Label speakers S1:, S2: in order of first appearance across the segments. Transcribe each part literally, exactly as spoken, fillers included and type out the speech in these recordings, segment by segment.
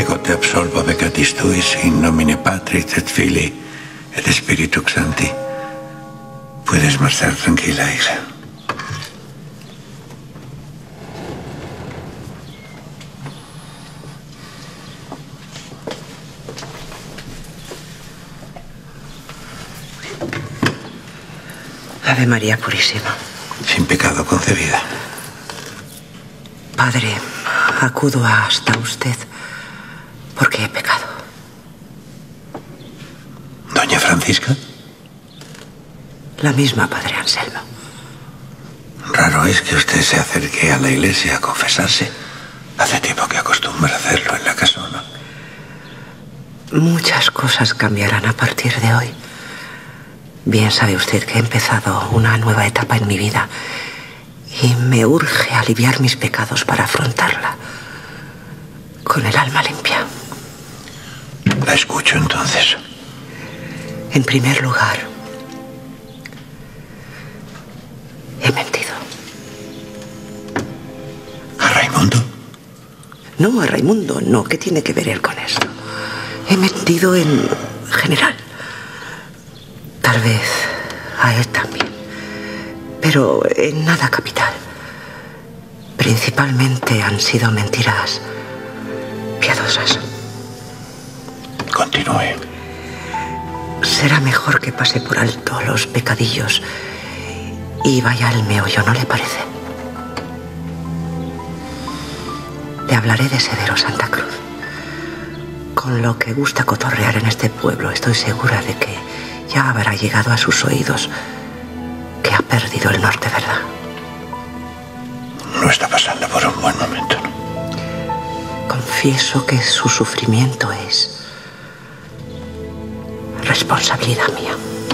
S1: Ego te absolvo peccatis tuis, in nomine Patris et Filii et Spiritus Sancti. Puedes marchar tranquila, hija.
S2: Ave María Purísima.
S1: Sin pecado concebida.
S2: Padre, acudo hasta usted porque he pecado.
S1: ¿Doña Francisca?
S2: La misma, Padre Anselmo.
S1: Raro es que usted se acerque a la iglesia a confesarse. Hace tiempo que acostumbra hacerlo en la casona.
S2: Muchas cosas cambiarán a partir de hoy. Bien sabe usted que he empezado una nueva etapa en mi vida y me urge aliviar mis pecados para afrontarla con el alma limpia.
S1: La escucho entonces.
S2: En primer lugar, he mentido.
S1: ¿A Raimundo?
S2: No, a Raimundo, no. ¿Qué tiene que ver él con esto? He mentido en general. Tal vez a él también. Pero en nada capital. Principalmente han sido mentiras piadosas.
S1: Continúe.
S2: Será mejor que pase por alto los pecadillos y vaya al meollo, ¿no le parece? Le hablaré de Severo Santa Cruz. Con lo que gusta cotorrear en este pueblo, estoy segura de que ya habrá llegado a sus oídos que ha perdido el norte, ¿verdad?
S1: No está pasando por un buen momento, ¿no?
S2: Confieso que su sufrimiento es responsabilidad mía.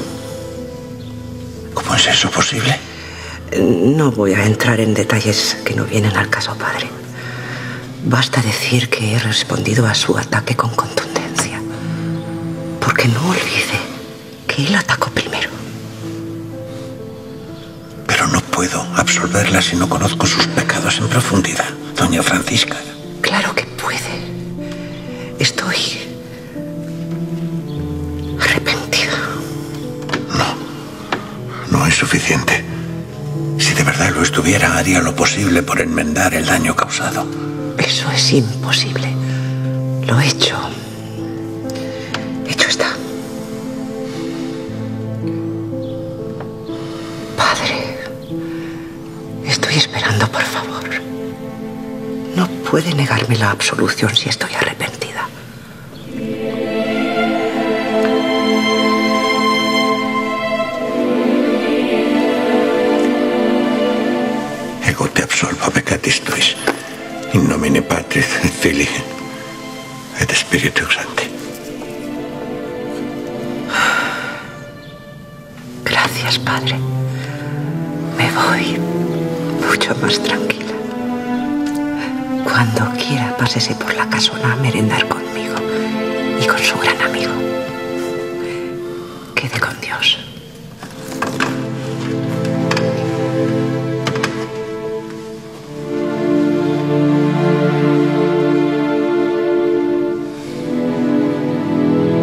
S1: ¿Cómo es eso posible?
S2: No voy a entrar en detalles que no vienen al caso, padre. Basta decir que he respondido a su ataque con contundencia. Porque no olvide que él atacó primero.
S1: Pero no puedo absolverla si no conozco sus pecados en profundidad, doña Francisca.
S2: Claro que puede. Estoy arrepentida.
S1: No, no es suficiente. Si de verdad lo estuviera, haría lo posible por enmendar el daño causado.
S2: Eso es imposible. Lo he hecho. Hecho está. Padre, estoy esperando, por favor. No puede negarme la absolución si estoy arrepentida.
S1: Ego te absolvo peccatis tuis, in nomine Patris et Filii et Spiritus Sancti.
S2: Gracias, Padre. Me voy mucho más tranquila. Cuando quiera, pásese por la casona a merendar conmigo y con su gran amigo. Quede con Dios.